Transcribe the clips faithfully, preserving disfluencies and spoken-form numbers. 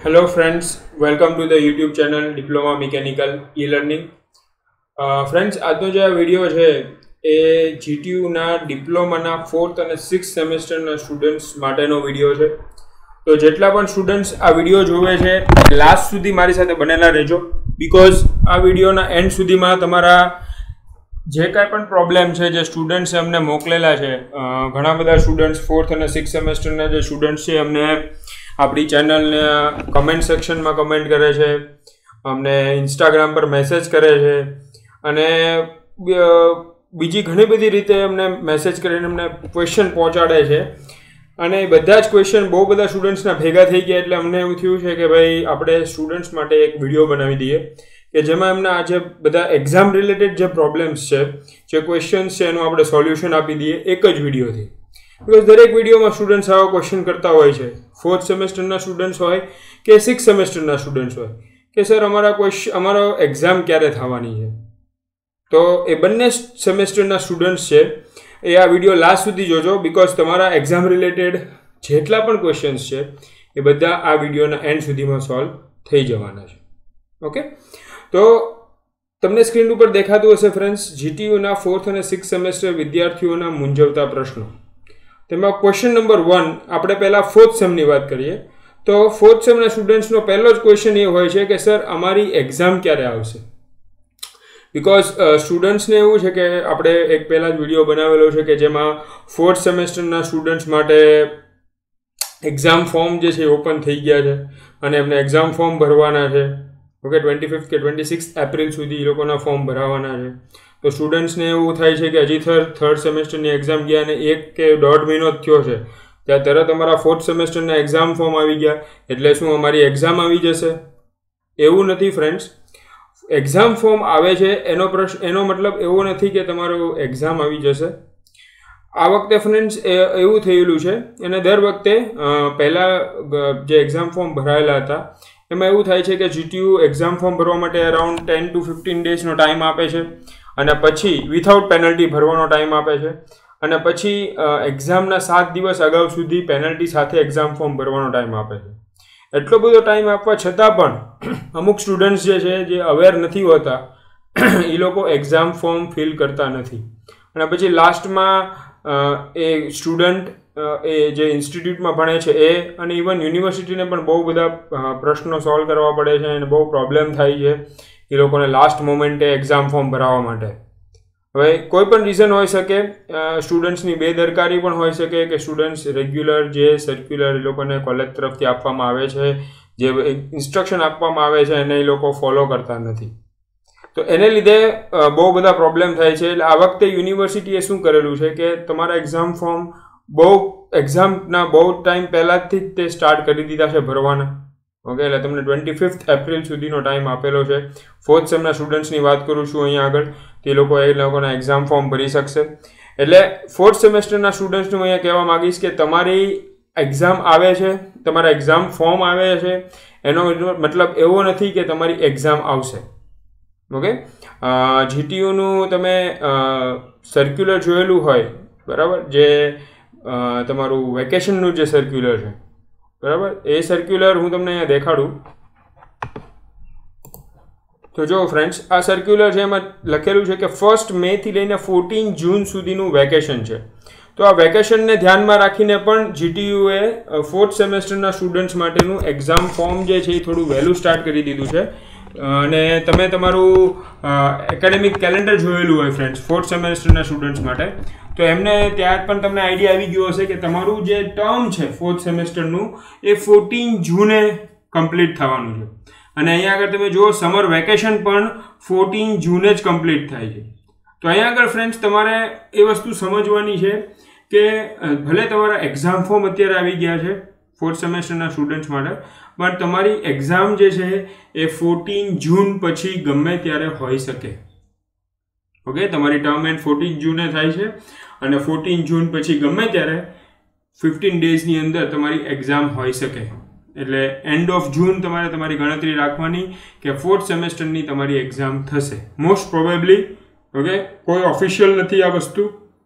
Hello friends, welcome to the YouTube channel Diploma Mechanical E-Learning. Uh, friends, આજનો જે આ video છે એ જીટીયુ ના ડિપ્લોમાના ફોર્થ અને સિક્સ્થ સેમેસ્ટરના સ્ટુડન્ટ્સ માટેનો વિડિયો છે. તો જેટલા પણ સ્ટુડન્ટ્સ આ વિડિયો જોવે છે લાસ્ટ સુધી મારી સાથે બનેલા રહેજો, બીકોઝ આ વિડિયોના એન્ડ સુધીમાં તમારા જે કાંઈ પણ પ્રોબ્લેમ છે જે સ્ટુડન્ટ્સે અમને મોકલેલા છે, ઘણા બધા સ્ટુડન્ટ્સ ફોર્થ અને સિક્સ્થ સેમેસ્ટરના જે સ્ટુડન્ટ્સ છે અમને આપણી ચેનલને કમેન્ટ સેક્શનમાં કમેન્ટ કરે છે, અમને ઇન્સ્ટાગ્રામ પર મેસેજ કરે છે અને બીજી ઘણી બધી રીતે અમને મેસેજ કરીને અમને ક્વેશ્ચન પહોંચાડે છે. અને બધા જ ક્વેશ્ચન બહુ બધા સ્ટુડન્ટ્સના ભેગા થઈ ગયા એટલે અમને એવું થયું છે કે ભાઈ આપણે સ્ટુડન્ટ્સ માટે એક વિડીયો બનાવી દઈએ કે જેમાં એમના આ જે બધા એક્ઝામ રિલેટેડ જે પ્રોબ્લેમ્સ છે, જે ક્વેશ્ચન્સ છે એનું આપણે સોલ્યુશન આપી દઈએ એક જ વિડીયોથી. બીકોઝ દરેક વિડીયોમાં સ્ટુડન્ટ્સ આવા ક્વેશ્ચન કરતા હોય છે, ફોર્થ સેમેસ્ટરના સ્ટુડન્ટ્સ હોય કે સિક્સ સેમેસ્ટરના સ્ટુડન્ટ્સ હોય કે સર અમારા ક્વેશ્ચન અમારો એક્ઝામ ક્યારે થવાની છે. તો એ બંને સેમેસ્ટરના સ્ટુડન્ટ્સ છે એ આ વિડીયો લાસ્ટ સુધી જોજો, બીકોઝ તમારા એક્ઝામ રિલેટેડ જેટલા પણ ક્વેશ્ચન્સ છે એ બધા આ વિડીયોના એન્ડ સુધીમાં સોલ્વ થઈ જવાના છે. ઓકે, તો તમને સ્ક્રીન ઉપર દેખાતું હશે ફ્રેન્ડ્સ, જીટીયુના ફોર્થ અને સિક્સ સેમેસ્ટર વિદ્યાર્થીઓના મૂંઝવતા પ્રશ્નો. તેમાં ક્વેશ્ચન નંબર વન, આપણે પહેલાં ફોર્થ સેમની વાત કરીએ તો ફોર્થ સેમના સ્ટુડન્ટ્સનો પહેલો જ ક્વેશ્ચન એ હોય છે કે સર અમારી એક્ઝામ ક્યારે આવશે. બીકોઝ સ્ટુડન્ટ્સને એવું છે કે આપણે એક પહેલાં જ વિડીયો બનાવેલો છે કે જેમાં ફોર્થ સેમેસ્ટરના સ્ટુડન્ટ્સ માટે એક્ઝામ ફોર્મ જે છે એ ઓપન થઈ ગયા છે અને એમને એક્ઝામ ફોર્મ ભરવાના છે. ઓકે, ટ્વેન્ટી ફિફ્થ કે ટ્વેન્ટી સિક્સ એપ્રિલ સુધી એ લોકોના ફોર્મ ભરાવાના છે. તો સ્ટુડન્ટ્સને એવું થાય છે કે હજી થર્ડ થર્ડ સેમેસ્ટરની એક્ઝામ ગયા અને એક કે દોઢ મહિનો જ થયો છે ત્યાં તરત અમારા ફોર્થ સેમેસ્ટરના એક્ઝામ ફોર્મ આવી ગયા એટલે શું અમારી એક્ઝામ આવી જશે? એવું નથી ફ્રેન્ડ્સ. એક્ઝામ ફોર્મ આવે છે એનો પ્રશ્ન એનો મતલબ એવો નથી કે તમારું એક્ઝામ આવી જશે. આ વખતે ફ્રેન્ડ્સ એવું થયેલું છે અને દર વખતે પહેલાં જે એક્ઝામ ફોર્મ ભરાયેલા હતા એમાં એવું થાય છે કે જીટીયુ એક્ઝામ ફોર્મ ભરવા માટે અરાઉન્ડ ટેન ટુ ફિફ્ટીન ડેઝનો ટાઈમ આપે છે અને પછી વિથઆઉટ પેનલ્ટી ભરવાનો ટાઈમ આપે છે અને પછી એક્ઝામના સાત દિવસ અગાઉ સુધી પેનલ્ટી સાથે એક્ઝામ ફોર્મ ભરવાનો ટાઈમ આપે છે. એટલો બધો ટાઈમ આપવા છતાં પણ અમુક સ્ટુડન્ટ્સ જે છે જે અવેર નથી હોતા એ લોકો એક્ઝામ ફોર્મ ફિલ કરતા નથી અને પછી લાસ્ટમાં એ સ્ટુડન્ટ એ જે ઇન્સ્ટિટ્યૂટમાં ભણે છે એ અને ઇવન યુનિવર્સિટીને પણ બહુ બધા પ્રશ્નો સોલ્વ કરવા પડે છે અને બહુ પ્રોબ્લેમ થાય છે એ લોકોને લાસ્ટ મોમેન્ટે એક્ઝામ ફોર્મ ભરાવવા માટે. હવે કોઈ પણ રીઝન હોઈ શકે, સ્ટુડન્ટ્સની બેદરકારી પણ હોઈ શકે કે સ્ટુડન્ટ્સ રેગ્યુલર જે સર્ક્યુલર એ લોકોને કોલેજ તરફથી આપવામાં આવે છે, જે ઇન્સ્ટ્રક્શન આપવામાં આવે છે એને એ લોકો ફોલો કરતા નથી. તો એને લીધે બહુ બધા પ્રોબ્લેમ થાય છે. એટલે આ વખતે યુનિવર્સિટીએ શું કરેલું છે કે તમારા એક્ઝામ ફોર્મ બહુ એક્ઝામના બહુ ટાઈમ પહેલાંથી જ તે સ્ટાર્ટ કરી દીધા છે ભરવાના. ઓકે, એટલે તમને ટ્વેન્ટી ફિફ્થ એપ્રિલ સુધીનો ટાઈમ આપેલો છે. ફોર્થ સેમના સ્ટુડન્ટ્સની વાત કરું છું અહીંયા આગળ, તે લોકો એ લોકોના એક્ઝામ ફોર્મ ભરી શકશે. એટલે ફોર્થ સેમેસ્ટરના સ્ટુડન્ટ્સનું હું અહીંયા કહેવા માગીશ કે તમારી એક્ઝામ આવે છે, તમારા એક્ઝામ ફોર્મ આવે છે એનો મતલબ એવો નથી કે તમારી એક્ઝામ આવશે. ઓકે, જીટીયુનું તમે સર્ક્યુલર જોયેલું હોય બરાબર, જે તમારું વેકેશનનું જે સર્ક્યુલર છે બરાબર, એ સર્ક્યુલર હું તમને અહીંયા દેખાડું. તો જો ફ્રેન્ડ્સ, આ સર્ક્યુલર છે એમાં લખેલું છે કે ફર્સ્ટ મે થી લઈને ફોર્ટીન જૂન સુધીનું વેકેશન છે. તો આ વેકેશનને ધ્યાનમાં રાખીને પણ જીટીયુએ ફોર્થ સેમેસ્ટરના સ્ટુડન્ટ્સ માટેનું એક્ઝામ ફોર્મ જે છે એ થોડું વહેલું સ્ટાર્ટ કરી દીધું છે. અને તમે તમારું એકેડેમિક કેલેન્ડર જોયેલું હોય ફ્રેન્ડ્સ ફોર્થ સેમેસ્ટરના સ્ટુડન્ટ્સ માટે, તો એમને ત્યાં પણ તમને આઈડિયા આવી ગયો હશે કે તમારું જે ટર્મ છે ફોર્થ સેમેસ્ટરનું એ ફોર્ટીન જૂને કમ્પ્લીટ થવાનું છે. અને અહીંયા આગળ તમે જુઓ સમર વેકેશન પણ ફોર્ટીન જૂને જ કમ્પ્લીટ થાય છે. તો અહીંયા આગળ ફ્રેન્ડ્સ તમારે એ વસ્તુ સમજવાની છે કે ભલે તમારા એક્ઝામ ફોર્મ અત્યારે આવી ગયા છે ફોર્થ સેમેસ્ટરના સ્ટુડન્ટ્સ માટે, પણ તમારી એક્ઝામ જે છે એ ફોર્ટીન જૂન પછી ગમે ત્યારે હોઈ શકે. ઓકે, તમારી ટર્મ એન્ડ ફોર્ટીન જૂને થાય છે અને ફોર્ટીન જૂન પછી ગમે ત્યારે ફિફ્ટીન ડેઝની અંદર તમારી એક્ઝામ હોઈ શકે. એટલે એન્ડ ઓફ જૂન તમારે તમારી ગણતરી રાખવાની કે ફોર્થ સેમેસ્ટરની તમારી એક્ઝામ થશે મોસ્ટ પ્રોબેબલી. ઓકે, કોઈ ઓફિશિયલ નથી આ વસ્તુ,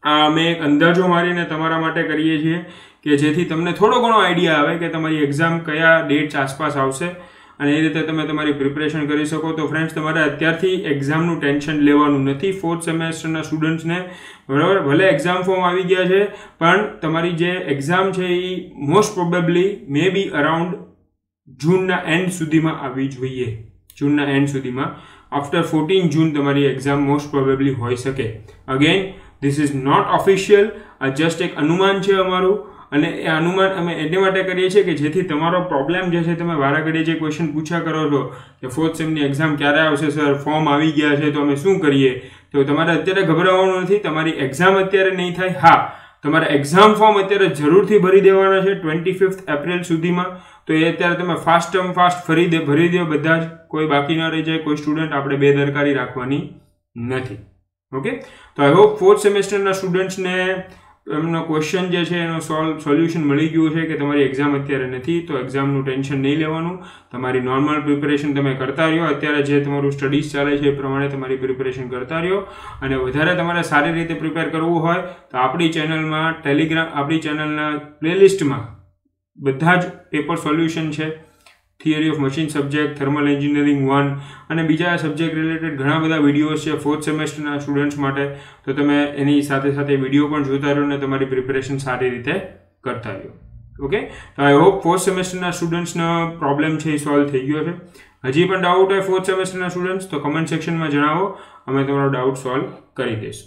આ અમે એક અંદાજો મારીને તમારા માટે કરીએ છીએ કે જેથી તમને થોડો ઘણો આઈડિયા આવે કે તમારી એક્ઝામ કયા ડેટ્સ આસપાસ આવશે અને એ રીતે તમે તમારી પ્રિપરેશન કરી શકો. તો ફ્રેન્ડ્સ, તમારે અત્યારથી એક્ઝામનું ટેન્શન લેવાનું નથી. ફોર્થ સેમેસ્ટરના સ્ટુડન્ટ્સને બરાબર, ભલે એક્ઝામ ફોર્મ આવી ગયા છે પણ તમારી જે એક્ઝામ છે એ most probably may be around જૂનના એન્ડ સુધીમાં આવી જોઈએ. જૂનના એન્ડ સુધીમાં આફ્ટર ફોર્ટીન જૂન તમારી એક્ઝામ મોસ્ટ પ્રોબેબલી હોઈ શકે. Again, this is not official, આ જસ્ટ એક અનુમાન છે અમારું અને એ અનુમાન અમે એટલે માટે કરીએ છીએ કે જેથી તમારો પ્રોબ્લેમ જે છે, તમે વારાઘડીએ જે ક્વેશ્ચન પૂછ્યા કરો છો કે ફોર્થ સેમની એક્ઝામ ક્યારે આવશે સર, ફોર્મ આવી ગયા છે તો અમે શું કરીએ, તો તમારે અત્યારે ગભરાવાનું નથી. તમારી એક્ઝામ અત્યારે નહીં થાય. હા, તમારા એક્ઝામ ફોર્મ અત્યારે જરૂરથી ભરી દેવાના છે ટ્વેન્ટી ફિફ્થ એપ્રિલ સુધીમાં. તો એ અત્યારે તમે ફાસ્ટ ટર્મ ફાસ્ટ ફરી દે ભરી દો બધા જ, કોઈ બાકી ન રહી જાય, કોઈ સ્ટુડન્ટ આપણે બેદરકારી રાખવાની નથી. ઓકે, તો આઈ હોપ ફોર્થ સેમેસ્ટરના સ્ટુડન્ટ્સને એમનો ક્વેશ્ચન જે છે એનો સોલ્વ સોલ્યુશન મળી ગયું છે કે તમારી એક્ઝામ અત્યારે નથી તો એક્ઝામનું ટેન્શન નહીં લેવાનું. તમારી નોર્મલ પ્રિપેરેશન તમે કરતા રહ્યો. અત્યારે જે તમારું સ્ટડીઝ ચાલે છે એ પ્રમાણે તમારી પ્રિપેરેશન કરતા રહ્યો. અને વધારે તમારે સારી રીતે પ્રિપેર કરવું હોય તો આપણી ચેનલમાં ટેલિગ્રામ આપણી ચેનલના પ્લેલિસ્ટમાં બધા જ પેપર સોલ્યુશન છે. Theory of machine subject, thermal engineering one અને બીજા સબ્જેક્ટ રિલેટેડ ઘણા બધા વિડીયોઝ છે ફોર્થ સેમેસ્ટરના સ્ટુડન્ટ્સ માટે. તો તમે એની સાથે સાથે વિડીયો પણ જોતા રહો અને તમારી પ્રિપેરેશન સારી રીતે કરતા રહો. ઓકે, તો આઈ હોપ ફોર્થ સેમેસ્ટરના સ્ટુડન્ટ્સનો પ્રોબ્લેમ છે એ સોલ્વ થઈ ગયો છે. હજી પણ ડાઉટ હોય ફોર્થ સેમેસ્ટરના સ્ટુડન્ટ્સ તો કમેન્ટ સેક્શનમાં જણાવો, અમે તમારો ડાઉટ સોલ્વ કરી દઈશું.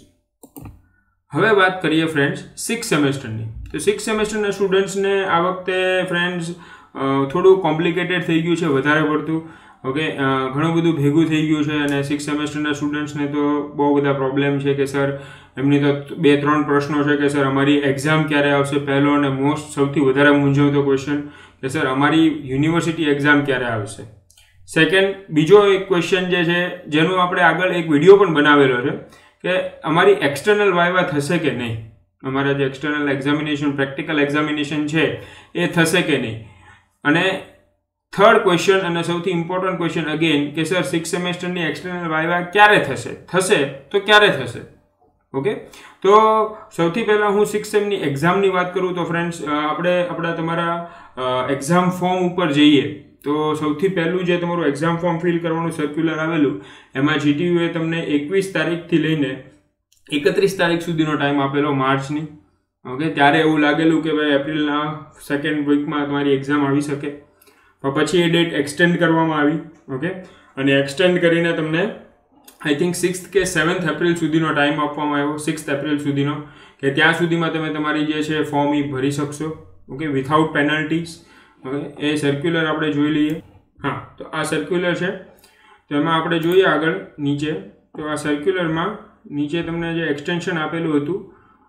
હવે વાત કરીએ ફ્રેન્ડ્સ સિક્સ સેમેસ્ટરની. તો સિક્સ સેમેસ્ટરના સ્ટુડન્ટ્સને આ વખતે ફ્રેન્ડ્સ થોડું કોમ્પ્લિકેટેડ થઈ ગયું છે, વધારે પડતું. ઓકે, ઘણું બધું ભેગું થઈ ગયું છે અને સિક્સ સેમેસ્ટરના સ્ટુડન્ટ્સને તો બહુ બધા પ્રોબ્લેમ છે કે સર એમની તો બે ત્રણ પ્રશ્નો છે કે સર અમારી એક્ઝામ ક્યારે આવશે. પહેલો અને મોસ્ટ સૌથી વધારે મૂંઝવતો ક્વેશ્ચન કે સર અમારી યુનિવર્સિટી એક્ઝામ ક્યારે આવશે. સેકન્ડ, બીજો એક ક્વેશ્ચન જે છે જેનું આપણે આગળ એક વિડીયો પણ બનાવેલો છે કે અમારી એક્સટર્નલ વાઇવા થશે કે નહીં, અમારા જે એક્સટર્નલ એક્ઝામિનેશન પ્રેક્ટિકલ એક્ઝામિનેશન છે એ થશે કે નહીં. અને થર્ડ ક્વેશ્ચન અને સૌથી ઇમ્પોર્ટન્ટ ક્વેશ્ચન અગેન કે સર સિક્સ સેમેસ્ટરની એક્સટર્નલ વાઇવા ક્યારે થશે, થશે તો ક્યારે થશે. ઓકે, તો સૌથી પહેલાં હું સિક્સ સેમની એક્ઝામની વાત કરું તો ફ્રેન્ડ્સ આપણે આપણા તમારા એક્ઝામ ફોર્મ ઉપર જઈએ તો સૌથી પહેલું જે તમારું એક્ઝામ ફોર્મ ફિલ કરવાનું સર્ક્યુલર આવેલું એમાં જીટીયુએ તમને એકવીસ તારીખથી લઈને એકત્રીસ તારીખ સુધીનો ટાઈમ આપેલો માર્ચની. ઓકે, ત્યારે એવું લાગેલું કે ભાઈ એપ્રિલના સેકન્ડ વીકમાં તમારી એક્ઝામ આવી શકે, પણ પછી એ ડેટ એક્સટેન્ડ કરવામાં આવી. ઓકે, અને એક્સટેન્ડ કરીને તમને આઈ થિંક સિક્સ્થ કે સેવન્થ એપ્રિલ સુધીનો ટાઈમ આપવામાં આવ્યો, સિક્સ્થ એપ્રિલ સુધીનો, કે ત્યાં સુધીમાં તમે તમારી જે છે ફોર્મ એ ભરી શકશો. Okay, without penalties. ઓકે, એ સર્ક્યુલર આપણે જોઈ લઈએ. હા, તો આ સર્ક્યુલર છે, તો એમાં આપણે જોઈએ આગળ નીચે. તો આ સર્ક્યુલરમાં નીચે તમને જે એક્સટેન્શન આપેલું હતું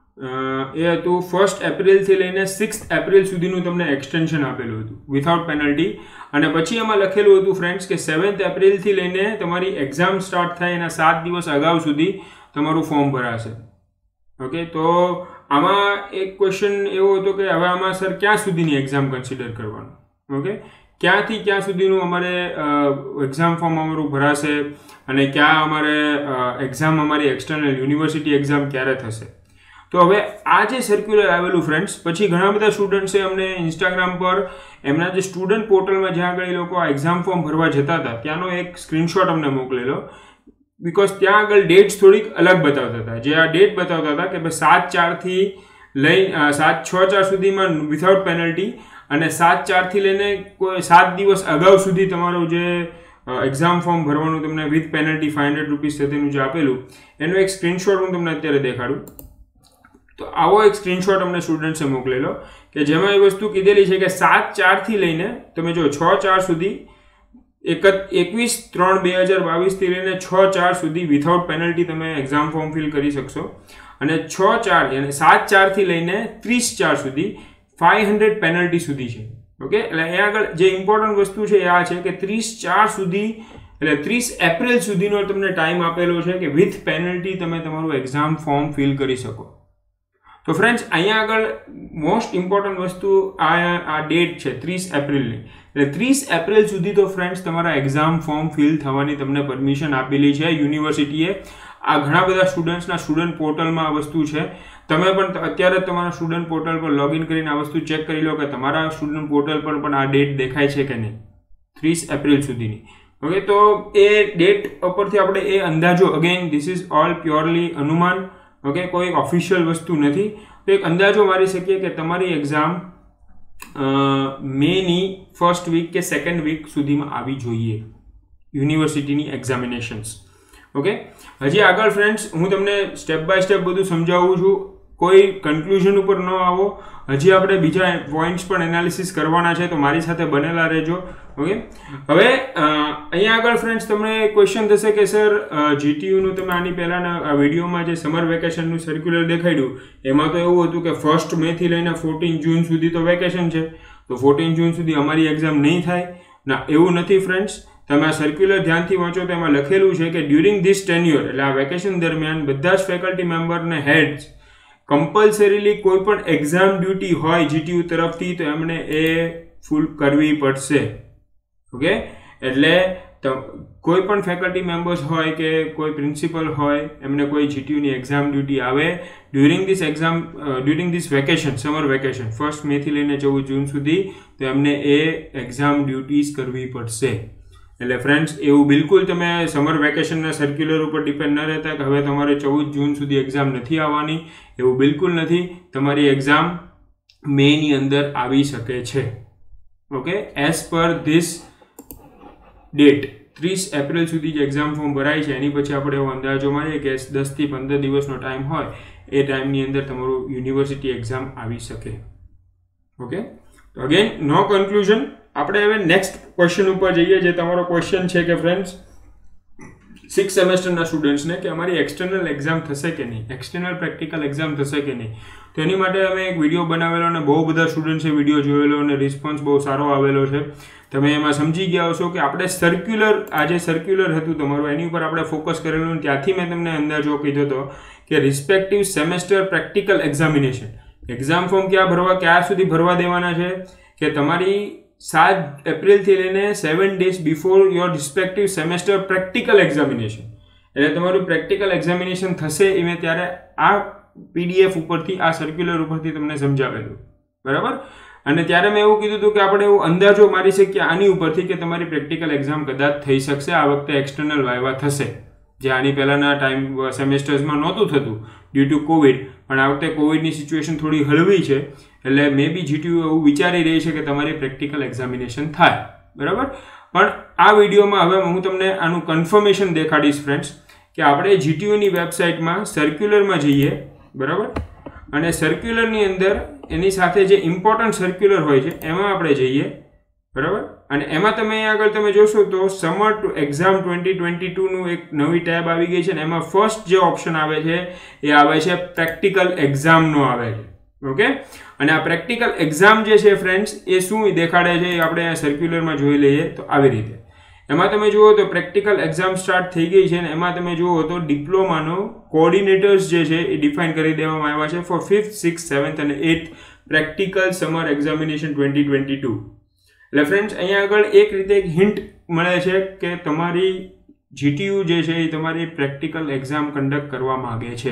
એ હતું ફર્સ્ટ એપ્રિલથી લઈને સિક્સ્થ એપ્રિલ સુધીનું તમને એક્સટેન્શન આપેલું હતું વિથઆઉટ પેનલ્ટી. અને પછી એમાં લખેલું હતું ફ્રેન્ડ્સ કે સેવન્થ એપ્રિલથી લઈને તમારી એક્ઝામ સ્ટાર્ટ થાય એના સાત દિવસ અગાઉ સુધી તમારું ફોર્મ ભરાશે. ઓકે, તો આમાં એક ક્વેશ્ચન એવો હતો કે હવે આમાં સર ક્યાં સુધીની એક્ઝામ કન્સિડર કરવાનું. ઓકે, ક્યાંથી ક્યાં સુધીનું અમારે એક્ઝામ ફોર્મ અમારું ભરાશે અને ક્યાં અમારે એક્ઝામ અમારી એક્સટર્નલ યુનિવર્સિટી એક્ઝામ ક્યારે થશે. તો હવે આ જે સર્ક્યુલર આવેલું ફ્રેન્ડ્સ, પછી ઘણા બધા સ્ટુડન્ટ્સે અમને ઇન્સ્ટાગ્રામ પર એમના જે સ્ટુડન્ટ પોર્ટલમાં જ્યાં આગળ એ લોકો આ એક્ઝામ ફોર્મ ભરવા જતા હતા ત્યાંનો એક સ્ક્રીનશોટ અમને મોકલેલો. બિકોઝ ત્યાં આગળ ડેટ્સ થોડીક અલગ બતાવતા હતા. જે આ ડેટ બતાવતા હતા કે ભાઈ સાત ચારથી લઈ સાત છ ચાર સુધીમાં વિથઆઉટ પેનલ્ટી અને સાત ચારથી લઈને કોઈ સાત દિવસ અગાઉ સુધી તમારું જે એક્ઝામ ફોર્મ ભરવાનું તમને with penalty five hundred rupees સુધીનું જે આપેલું એનો એક સ્ક્રીનશોટ હું તમને અત્યારે દેખાડું. તો આવો એક સ્ક્રીનશોટ અમને સ્ટુડન્ટ્સે મોકલેલો કે જેમાં એ વસ્તુ કીધેલી છે કે સાત ચારથી લઈને તમે જો છ ચાર સુધી એક એકવીસ ત્રણ બે હજાર બાવીસથી લઈને છ ચાર સુધી વિથઆઉટ પેનલ્ટી તમે એક્ઝામ ફોર્મ ફિલ કરી શકશો. અને છ ચાર અને સાત ચારથી લઈને ત્રીસ ચાર સુધી ફાઈવ હંડ્રેડ પેનલ્ટી સુધી છે. ઓકે, એટલે અહીંયા આગળ જે ઇમ્પોર્ટન્ટ વસ્તુ છે એ આ છે કે ત્રીસ ચાર સુધી એટલે ત્રીસ એપ્રિલ સુધીનો તમને ટાઈમ આપેલો છે કે વિથ પેનલ્ટી તમે તમારું એક્ઝામ ફોર્મ ફિલ કરી શકો. તો ફ્રેન્ડ્સ અહીંયા આગળ મોસ્ટ ઇમ્પોર્ટન્ટ વસ્તુ આ આ ડેટ છે ત્રીસ એપ્રિલની. એટલે ત્રીસ એપ્રિલ સુધી તો ફ્રેન્ડ્સ તમારા એક્ઝામ ફોર્મ ફિલ થવાની તમને પરમિશન આપેલી છે યુનિવર્સિટીએ. આ ઘણા બધા સ્ટુડન્ટ્સના સ્ટુડન્ટ પોર્ટલમાં આ વસ્તુ છે. તમે પણ અત્યારે તમારા સ્ટુડન્ટ પોર્ટલ પર લોગિન કરીને આ વસ્તુ ચેક કરી લો કે તમારા સ્ટુડન્ટ પોર્ટલ પર પણ આ ડેટ દેખાય છે કે નહીં, ત્રીસ એપ્રિલ સુધીની. ઓકે, તો એ ડેટ ઉપરથી આપણે એ અંદાજો, again this is all purely અનુમાન, ઓકે, કોઈ ઓફિશિયલ વસ્તુ નથી. તો એક અંદાજો મારી શકીએ કે તમારી એક્ઝામ મેની ફર્સ્ટ વીક કે સેકન્ડ વીક સુધીમાં આવી જોઈએ, યુનિવર્સિટીની એક્ઝામિનેશન્સ. ઓકે, હજી આગળ ફ્રેન્ડ્સ હું તમને સ્ટેપ બાય સ્ટેપ બધું સમજાવું છું, કોઈ કન્ક્લુઝન ઉપર ન આવો. હજી આપણે બીજા પોઈન્ટ્સ પણ એનાલિસિસ કરવાના છે, તો મારી સાથે બનેલા રહેજો. ઓકે, હવે અહીંયા આગળ ફ્રેન્ડ્સ તમને ક્વેશ્ચન થશે કે સર જીટીયુનું તમે આની પહેલાંના વિડીયોમાં જે સમર વેકેશનનું સર્ક્યુલર દેખાડ્યું એમાં તો એવું હતું કે ફર્સ્ટ મેથી લઈને ફોર્ટીન જૂન સુધી તો વેકેશન છે, તો ફોર્ટીન જૂન સુધી અમારી એક્ઝામ નહીં થાય. ના, એવું નથી ફ્રેન્ડ્સ. તમે આ સર્ક્યુલર ધ્યાનથી વાંચો તો એમાં લખેલું છે કે ડ્યુરિંગ ધીસ ટેન્યુઅર, એટલે આ વેકેશન દરમિયાન બધા જ ફેકલ્ટી મેમ્બરને હેડ્સ કમ્પલસરીલી કોઈ પણ એક્ઝામ ડ્યુટી હોય જીટીયુ તરફથી તો એમણે એ ફૂલ કરવી પડશે. ઓકે, એટલે કોઈ પણ ફેકલ્ટી મેમ્બર્સ હોય કે કોઈ પ્રિન્સિપલ હોય એમને કોઈ જીટીયુની એક્ઝામ ડ્યુટી આવે during this exam during this vacation, summer vacation first મેથી લઈને ચૌદ જૂન સુધી, તો એમને એ એક્ઝામ ડ્યુટીઝ કરવી પડશે. એટલે ફ્રેન્ડ્સ એવું બિલકુલ તમે સમર વેકેશનના સર્ક્યુલર ઉપર ડિપેન્ડ ન રહેતા કે હવે તમારે ચૌદ જૂન સુધી એક્ઝામ નથી આવવાની, એવું બિલકુલ નથી. તમારી એક્ઝામ મેની અંદર આવી શકે છે. Okay, as per this date ત્રીસ એપ્રિલ સુધી જે એક્ઝામ ફોર્મ ભરાય છે એની પછી આપણે એવો અંદાજો મારીએ કે દસથી પંદર દિવસનો ટાઈમ હોય, એ ટાઈમની અંદર તમારું યુનિવર્સિટી એક્ઝામ આવી શકે. ઓકે, તો અગેન નો કન્ક્લુઝન. આપણે હવે નેક્સ્ટ ક્વેશ્ચન ઉપર જઈએ, જે તમારો ક્વેશ્ચન છે કે ફ્રેન્ડ્સ સિક્સ સેમેસ્ટરના સ્ટુડન્ટ્સને કે અમારી એક્સટર્નલ એક્ઝામ થશે કે નહીં, એક્સટર્નલ પ્રેક્ટિકલ એક્ઝામ થશે કે નહીં. તો એની માટે અમે એક વિડીયો બનાવેલો અને બહુ બધા સ્ટુડન્ટ્સે વિડીયો જોયેલો અને રિસ્પોન્સ બહુ સારો આવેલો છે. તમે એમાં સમજી ગયા હશો કે આપણે સર્ક્યુલર, આ જે સર્ક્યુલર હતું તમારું એની ઉપર આપણે ફોકસ કરેલું, અને ત્યાંથી મેં તમને અંદાજો કીધો હતો કે respective semester practical examination, exam form ક્યાં ભરવા, ક્યાં સુધી ભરવા દેવાના છે કે તમારી સાત એપ્રિલથી લઈને seven days before your respective semester practical examination, એટલે તમારું પ્રેક્ટિકલ એક્ઝામિનેશન થશે એ મેં ત્યારે આ પીડીએફ ઉપરથી, આ સર્ક્યુલર ઉપરથી તમને સમજાવેલું, બરાબર. અને ત્યારે મેં એવું કીધું હતું કે આપણે એવું અંદાજો મારી શકીએ આની ઉપરથી કે તમારી પ્રેક્ટિકલ એક્ઝામ કદાચ થઈ શકશે, આ વખતે એક્સટર્નલ વાયવા થશે, જે આની પહેલાંના ટાઈમ સેમેસ્ટર્સમાં નહોતું થતું ડ્યુ ટુ કોવિડ, પણ આ વખતે કોવિડની સિચ્યુએશન થોડી હળવી છે, એટલે મે બી જીટીયુ એવું વિચારી રહી છે કે તમારી પ્રેક્ટિકલ એક્ઝામિનેશન થાય, બરાબર. પણ આ વિડીયોમાં હવે હું તમને આનું કન્ફર્મેશન દેખાડીશ ફ્રેન્ડ્સ, કે આપણે જીટીયુની વેબસાઇટમાં સર્ક્યુલરમાં જઈએ, બરાબર, અને સર્ક્યુલરની અંદર એની સાથે જે ઇમ્પોર્ટન્ટ સર્ક્યુલર હોય છે એમાં આપણે જઈએ, બરાબર. અને એમાં તમે અહીંયા આગળ તમે જોશો તો summer two exam twenty twenty ટુનું એક નવી ટેબ આવી ગઈ છે, અને એમાં ફર્સ્ટ જે ઓપ્શન આવે છે એ આવે છે પ્રેક્ટિકલ એક્ઝામનો આવે છે. ઓકે, અને આ પ્રેક્ટિકલ એક્ઝામ જે છે ફ્રેન્ડ્સ એ શું દેખાડે છે એ આપણે સર્ક્યુલરમાં જોઈ લઈએ. તો આવી રીતે એમાં તમે જુઓ તો પ્રેક્ટિકલ એક્ઝામ સ્ટાર્ટ થઈ ગઈ છે, અને એમાં તમે જુઓ તો ડિપ્લોમાનો કોઓર્ડિનેટર્સ જે છે એ ડિફાઇન કરી દેવામાં આવ્યા છે ફોર ફિફ્થ, સિક્સ, સેવન્થ અને eighth practical summer examination twenty twenty two. એટલે ફ્રેન્ડ્સ અહીંયા આગળ એક રીતે એક હિન્ટ મળે છે કે તમારી જીટીયુ જે છે એ તમારી પ્રેક્ટિકલ એક્ઝામ કન્ડક્ટ કરવા માંગે છે,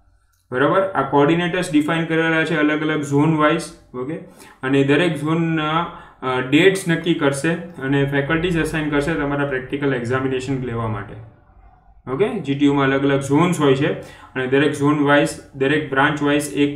બરાબર. આ કોઓર્ડિનેટર્સ ડિફાઇન કરેલા છે અલગ અલગ ઝોન વાઇઝ. ઓકે, અને દરેક ઝોનના ડેટ્સ નક્કી કરશે અને ફેકલ્ટીઝ અસાઇન કરશે તમારા પ્રેક્ટિકલ એક્ઝામિનેશન લેવા માટે. ઓકે, જીટીયુમાં અલગ અલગ ઝોન્સ હોય છે, અને દરેક ઝોન વાઇઝ, દરેક બ્રાન્ચ વાઇઝ એક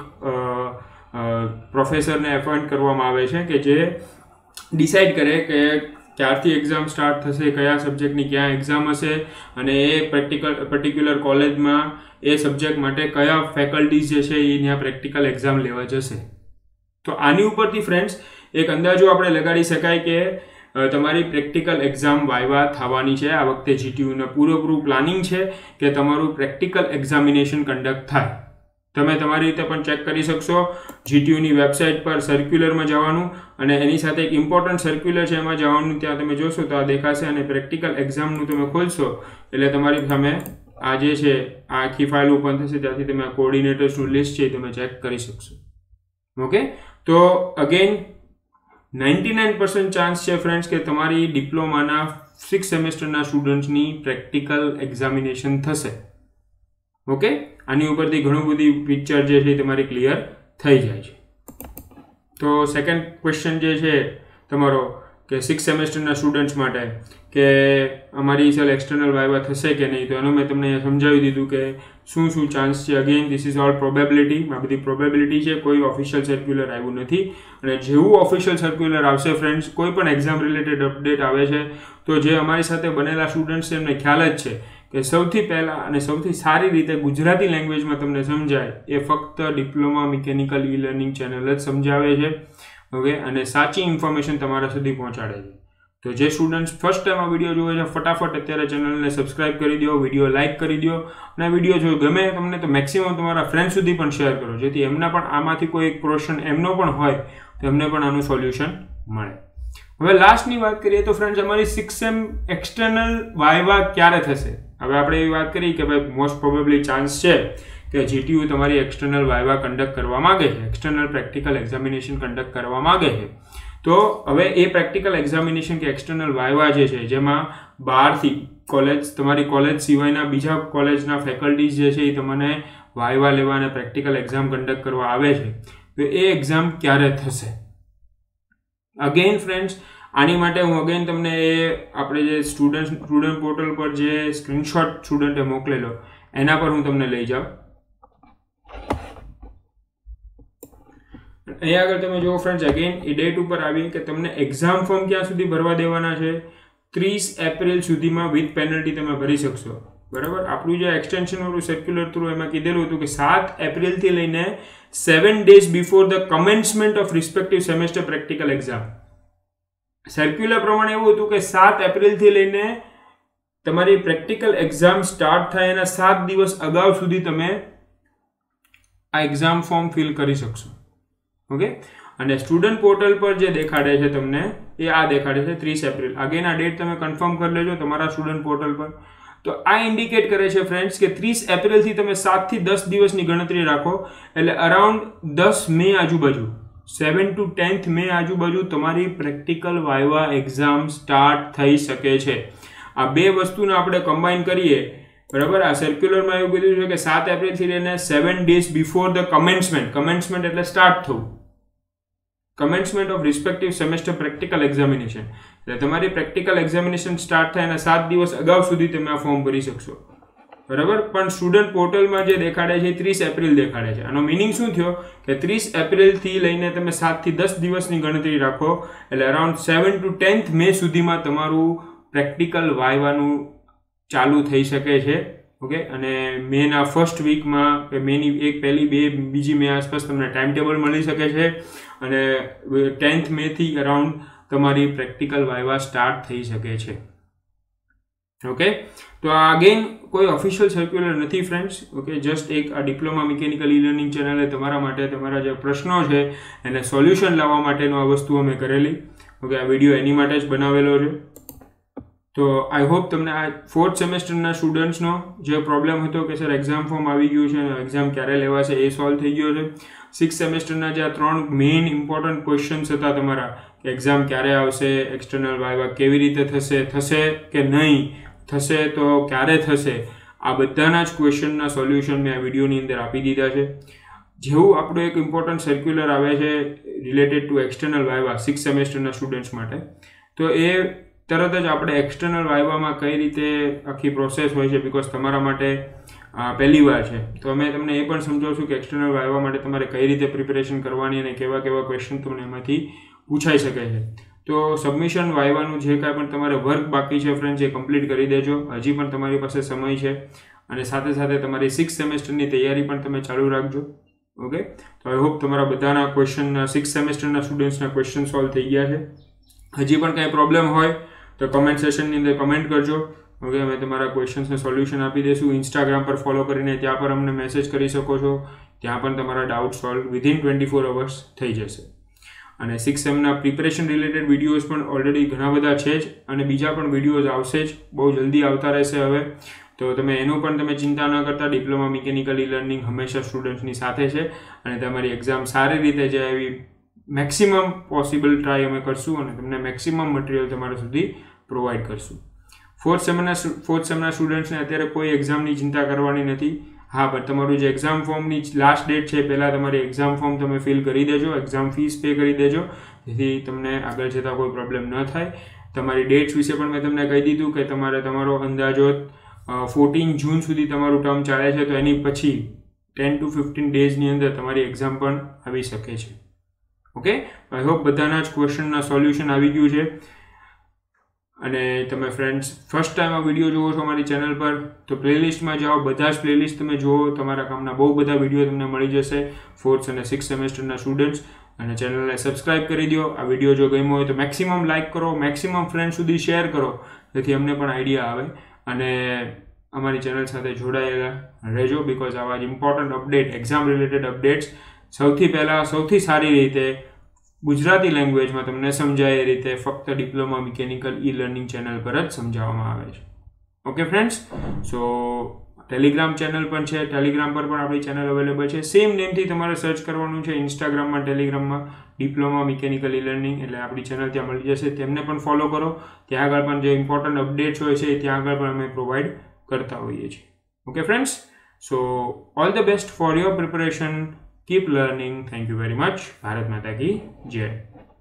પ્રોફેસરને એપોઇન્ટ કરવામાં આવે છે કે જે ડિસાઇડ કરે કે ક્યારથી એક્ઝામ સ્ટાર્ટ થશે, કયા સબ્જેક્ટની ક્યાં એક્ઝામ હશે, અને એ પ્રેક્ટિકલ પર્ટિક્યુલર કોલેજમાં એ સબ્જેક્ટ માટે કયા ફેકલ્ટીઝ જે છે એ ત્યાં પ્રેક્ટિકલ એક્ઝામ લેવા જશે. તો આની ઉપરથી ફ્રેન્ડ્સ એક અંદાજો આપણે લગાડી શકાય કે તમારી પ્રેક્ટિકલ એક્ઝામ વાયવા થવાની છે. આ વખતે જીટીયુનું પૂરેપૂરું પ્લાનિંગ છે કે તમારું પ્રેક્ટિકલ એક્ઝામિનેશન કન્ડક્ટ થાય. તમે તમારી રીતે પણ ચેક કરી શકશો. જીટીયુની વેબસાઇટ પર સર્ક્યુલરમાં જવાનું અને એની સાથે એક ઇમ્પોર્ટન્ટ સર્ક્યુલર છે એમાં જવાનું, ત્યાં તમે જોશો તો આ દેખાશે, અને પ્રેક્ટિકલ એક્ઝામનું તમે ખોલશો એટલે તમારી સામે આ જે છે આ આખી ફાઇલ ઓપન થશે, ત્યાંથી તમે આ કોઓર્ડિનેટર્સનું લિસ્ટ છે તમે ચેક કરી શકશો. ઓકે, તો again ninety nine percent chance છે ફ્રેન્ડ્સ કે તમારી ડિપ્લોમાના સિક્સ સેમેસ્ટરના સ્ટુડન્ટ્સની પ્રેક્ટિકલ એક્ઝામિનેશન થશે. ઓકે, આની ઉપરથી ઘણું બધી પિક્ચર જે છે તમારી ક્લિયર થઈ જાય છે. તો સેકન્ડ ક્વેશ્ચન જે છે તમારો કે સિક્સ સેમેસ્ટરના સ્ટુડન્ટ્સ માટે કે અમારી સર એક્સટર્નલ વાઇવા થશે કે નહીં, તો એનું મેં તમને સમજાવી દીધું કે શું શું ચાન્સ છે. Again this is all probability, આ બધી પ્રોબેબિલિટી છે, કોઈ ઓફિશિયલ સર્ક્યુલર આવ્યું નથી. અને જેવું ઓફિશિયલ સર્ક્યુલર આવશે ફ્રેન્ડ્સ, કોઈ પણ એક્ઝામ રિલેટેડ અપડેટ આવે છે તો જે અમારી સાથે બનેલા સ્ટુડન્ટ્સ છે એમને ખ્યાલ જ છે કે સૌથી પહેલાં અને સૌથી સારી રીતે ગુજરાતી લેંગ્વેજમાં તમને સમજાય એ ફક્ત diploma mechanical E learning channel જ સમજાવે છે. ઓકે, અને સાચી ઇન્ફોર્મેશન તમારા સુધી પહોંચાડે છે. તો જે સ્ટુડન્ટ્સ ફર્સ્ટ ટાઈમ આ વિડીયો જોવે છે ફટાફટ અત્યારે ચેનલને સબસ્ક્રાઇબ કરી દો, વિડીયો લાઇક કરી દો, અને વિડીયો જો ગમે તમને તો મેક્સિમમ તમારા ફ્રેન્ડ સુધી પણ શેર કરો, જેથી એમના પણ આમાંથી કોઈ એક ક્વેશ્ચન એમનો પણ હોય તો એમને પણ આનું સોલ્યુશન મળે. હવે લાસ્ટની વાત કરીએ તો ફ્રેન્ડ્સ, અમારી સિક્સ સેમ એક્સટર્નલ વાઇવા ક્યારે થશે? હવે આપણે એવી વાત કરી કે ભાઈ મોસ્ટ પ્રોબેબલી ચાન્સ છે કે જીટીયુ તમારી એક્સટર્નલ વાઇવા કન્ડક્ટ કરવા માગે છે, એક્સટર્નલ પ્રેક્ટિકલ એક્ઝામિનેશન કન્ડક્ટ કરવા માગે છે. તો હવે એ પ્રેક્ટિકલ એક્ઝામિનેશન કે એક્સટર્નલ વાઇવા જે છે જેમાં બહારથી કોલેજ, તમારી કોલેજ સિવાયના બીજા કોલેજના ફેકલ્ટીઝ જે છે એ તમને વાઇવા લેવા અને પ્રેક્ટિકલ એક્ઝામ કન્ડક્ટ કરવા આવે છે, તો એ એક્ઝામ ક્યારે થશે? અગેન ફ્રેન્ડ્સ, આની માટે હું અગેન તમને એ આપણે જે સ્ટુડન્ટ સ્ટુડન્ટ પોર્ટલ પર જે સ્ક્રીનશોટ સ્ટુડન્ટે મોકલેલો એના પર હું તમને લઈ જાઉં. અહીંયા આગળ તમે જુઓ ફ્રેન્ડ્સ, અગેન એ ડેટ ઉપર આવી કે તમને એક્ઝામ ફોર્મ ક્યાં સુધી ભરવા દેવાના છે? ત્રીસ એપ્રિલ સુધીમાં વિથ પેનલ્ટી તમે ભરી શકશો. બરાબર, આપણું જે એક્સટેન્શન વાળું સર્ક્યુલર થ્રુ એમાં કીધેલું હતું કે સાત એપ્રિલથી લઈને seven days before the commencement of respective semester practical exam. Circular પ્રમાણે એવું હતું કે સાત એપ્રિલથી લઈને તમારી પ્રેક્ટિકલ એક્ઝામ સ્ટાર્ટ થાય એના સાત દિવસ અગાઉ સુધી તમે આ એક્ઝામ ફોર્મ ફિલ કરી શકશો. ઓકે, અને સ્ટુડન્ટ પોર્ટલ પર જે દેખાડે છે તમને એ આ દેખાડે છે ત્રીસ એપ્રિલ. અગેન આ ડેટ તમે કન્ફર્મ કરી લેજો તમારા સ્ટુડન્ટ પોર્ટલ પર. તો આ ઇન્ડિકેટ કરે છે ફ્રેન્ડ્સ કે ત્રીસ એપ્રિલથી તમે સાતથી દસ દિવસની ગણતરી રાખો, એટલે અરાઉન્ડ દસ મે આજુબાજુ, સેવન ટુ ટેન્થ મે આજુબાજુ તમારી પ્રેક્ટિકલ વાઇવા એક્ઝામ સ્ટાર્ટ થઈ શકે છે. આ બે વસ્તુને આપણે કમ્બાઈન કરીએ, બરાબર, આ સર્ક્યુલરમાં એવું કીધું છે કે સાત એપ્રિલથી લઈને seven days before the commencement, commencement એટલે સ્ટાર્ટ થવું, commencement of respective semester practical examination, એટલે તમારી પ્રેક્ટિકલ એક્ઝામિનેશન સ્ટાર્ટ થાય એના સાત દિવસ અગાઉ સુધી તમે આ ફોર્મ ભરી શકશો. બરાબર, પણ સ્ટુડન્ટ પોર્ટલમાં જે દેખાડે છે ત્રીસ એપ્રિલ દેખાડે છે. આનો મિનિંગ શું થયો કે ત્રીસ એપ્રિલથી લઈને તમે સાતથી દસ દિવસની ગણતરી રાખો, એટલે around seven to tenth May સુધીમાં તમારું પ્રેક્ટિકલ વાઇવાનું ચાલુ થઈ શકે છે. ઓકે, અને મેના ફર્સ્ટ વીકમાં કે મેની એક પહેલી બે બીજી મે આસપાસ તમને ટાઈમ ટેબલ મળી શકે છે, અને ટેન્થ મેથી અરાઉન્ડ તમારી પ્રેક્ટિકલ વાઇવા સ્ટાર્ટ થઈ શકે છે. ઓકે, તો આ અગેન કોઈ ઓફિશિયલ સર્ક્યુલર નથી ફ્રેન્ડ્સ. ઓકે, જસ્ટ એક આ ડિપ્લોમા મિકેનિકલ ઈ લર્નિંગ ચેનલે તમારા માટે તમારા જે પ્રશ્નો છે એને સોલ્યુશન લાવવા માટેનો આ વસ્તુ અમે કરેલી. ઓકે, આ વિડીયો એની માટે જ બનાવેલો છે. તો આઈ હોપ તમને આ ફોર્થ સેમેસ્ટરના સ્ટુડન્ટ્સનો જે પ્રોબ્લેમ હતો કે સર એક્ઝામ ફોર્મ આવી ગયું છે અને એક્ઝામ ક્યારે લેવાશે એ સોલ્વ થઈ ગયો છે. સિક્સ સેમેસ્ટરના જે આ ત્રણ મેઇન ઇમ્પોર્ટન્ટ ક્વેશ્ચન્સ હતા તમારા કે એક્ઝામ ક્યારે આવશે, એક્સટર્નલ વાઇવા કેવી રીતે થશે, થશે કે નહીં, થશે તો ક્યારે થશે, આ બધાના જ ક્વેશ્ચનના સોલ્યુશન મેં આ વિડીયોની અંદર આપી દીધા છે. જેવું આપણું એક ઇમ્પોર્ટન્ટ સર્ક્યુલર આવે છે related to external viva six સેમેસ્ટરના સ્ટુડન્ટ્સ માટે, તો એ તરત જ આપણે એક્સટર્નલ વાઇવામાં કઈ રીતે આખી પ્રોસેસ હોય છે, બિકોઝ તમારા માટે પહેલી વાર છે તો અમે તમને એ પણ સમજાવું છું કે એક્સટર્નલ વાઇવા માટે તમારે કઈ રીતે પ્રિપેરેશન કરવાની અને કેવા કેવા ક્વેશ્ચન તમને એમાંથી પૂછાઈ શકે છે. તો સબમિશન વાઇવાનું જે કાંઈ પણ તમારે વર્ક બાકી છે ફ્રેન્ડ્સ એ કમ્પ્લીટ કરી દેજો, હજી પણ તમારી પાસે સમય છે, અને સાથે સાથે તમારી સિક્સ સેમેસ્ટરની તૈયારી પણ તમે ચાલુ રાખજો. ઓકે, તો આઈ હોપ તમારા બધાના ક્વેશ્ચન સિક્સ સેમેસ્ટરના સ્ટુડન્ટ્સના ક્વેશ્ચન સોલ્વ થઈ ગયા છે. હજી પણ કાંઈ પ્રોબ્લેમ હોય તો કમેન્ટ સેશનની અંદર કમેન્ટ કરજો. ઓકે, અમે તમારા ક્વેશ્ચન્સને સોલ્યુશન આપી દઈશું. ઇન્સ્ટાગ્રામ પર ફોલો કરીને ત્યાં પર અમને મેસેજ કરી શકો છો, ત્યાં પણ તમારા doubt solve within twenty four hours થઈ જશે. અને સિક્સ સેમના પ્રિપરેશન રિલેટેડ વિડીયોઝ પણ ઓલરેડી ઘણા બધા છે જ, અને બીજા પણ વિડીયોઝ આવશે જ, બહુ જલ્દી આવતા રહેશે હવે. તો તમે એનું પણ તમે ચિંતા ન કરતા, ડિપ્લોમા મિકેનિકલ ઈ લર્નિંગ હંમેશા સ્ટુડન્ટ્સની સાથે છે, અને તમારી એક્ઝામ સારી રીતે જાય એવી મેક્સિમમ પોસિબલ ટ્રાય અમે કરશું, અને તમને મેક્સિમમ મટીરિયલ તમારા સુધી પ્રોવાઈડ કરશું. ફોર્થ સેમના ફોર્થ સેમના સ્ટુડન્ટ્સને અત્યારે કોઈ એક્ઝામની ચિંતા કરવાની નથી. હા, પણ તમારું જે એક્ઝામ ફોર્મની લાસ્ટ ડેટ છે પહેલાં તમારી એક્ઝામ ફોર્મ તમે ફિલ કરી દેજો, એક્ઝામ ફીસ પે કરી દેજો, જેથી તમને આગળ જતાં કોઈ પ્રોબ્લેમ ન થાય. તમારી ડેટ્સ વિશે પણ મેં તમને કહી દીધું કે તમારે તમારો અંદાજો ફોર્ટીન જૂન સુધી તમારું ટર્મ ચાલે છે, તો એની પછી ટેન ટુ ફિફ્ટીન ડેઝની અંદર તમારી એક્ઝામ પણ આવી શકે છે. ઓકે, આઈ હોપ બધાના જ ક્વેશ્ચનના સોલ્યુશન આવી ગયું છે. અને તમે ફ્રેન્ડ્સ ફર્સ્ટ ટાઈમ આ વિડીયો જુઓ છો અમારી ચેનલ પર, તો પ્લેલિસ્ટમાં જાઓ, બધા જ પ્લેલિસ્ટ તમે જુઓ, તમારા કામના બહુ બધા વિડીયો તમને મળી જશે ફોર્થ અને સિક્સ સેમેસ્ટરના સ્ટુડન્ટ્સ. અને ચેનલને સબસ્ક્રાઇબ કરી દો. આ વિડીયો જો ગમ્યો હોય તો મેક્સિમમ લાઇક કરો, મેક્સિમમ ફ્રેન્ડ સુધી શેર કરો, જેથી અમને પણ આઈડિયા આવે અને અમારી ચેનલ સાથે જોડાયેલા રહેજો. બિકોઝ આવા જ important update, exam related updates સૌથી પહેલાં સૌથી સારી રીતે ગુજરાતી લેંગ્વેજમાં તમને સમજાય એ રીતે ફક્ત diploma mechanical E learning channel પર જ સમજાવવામાં આવે છે. Okay friends, so Telegram channel પણ છે, ટેલિગ્રામ પર પણ આપણી ચેનલ અવેલેબલ છે. સેમ નેમથી તમારે સર્ચ કરવાનું છે ઇન્સ્ટાગ્રામમાં, ટેલિગ્રામમાં, ડિપ્લોમા મિકેનિકલ ઈ લર્નિંગ, એટલે આપણી ચેનલ ત્યાં મળી જશે. તેમને પણ ફોલો કરો. ત્યાં આગળ પણ જે ઇમ્પોર્ટન્ટ અપડેટ્સ હોય છે ત્યાં આગળ પણ અમે પ્રોવાઈડ કરતા હોઈએ છીએ. Okay friends, so all the best for your preparation. Keep learning. Thank you very much. Bharat Mata ki Jai.